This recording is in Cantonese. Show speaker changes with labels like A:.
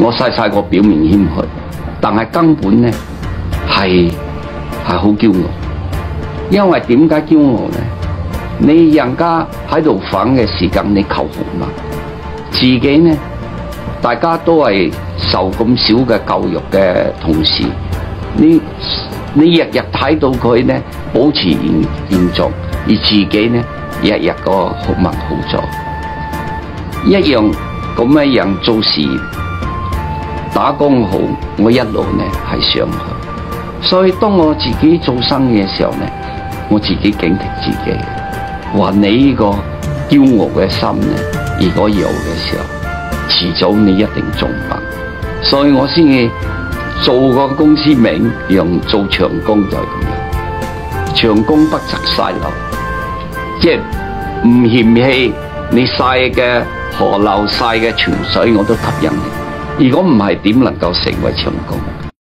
A: 我細個表面謙虛，但係根本呢係好驕傲。因為點解驕傲呢？你人家喺度反嘅時間，你求紅嘛，自己呢，大家都係受咁少嘅教育嘅同時，你日日睇到佢呢保持現狀，而自己呢日日個學問好咗，一樣咁樣做事打工好，我一路呢係上去。所以當我自己做生意嘅時候呢，我自己警惕自己。話你呢個驕傲嘅心呢，如果有嘅時候，遲早你一定中笨。所以我先至做個公司名，用做長工就係咁樣。長工不擇細流，即係唔嫌棄你細嘅河流、細嘅泉水，我都吸引你。如果唔係，點能夠成為長工？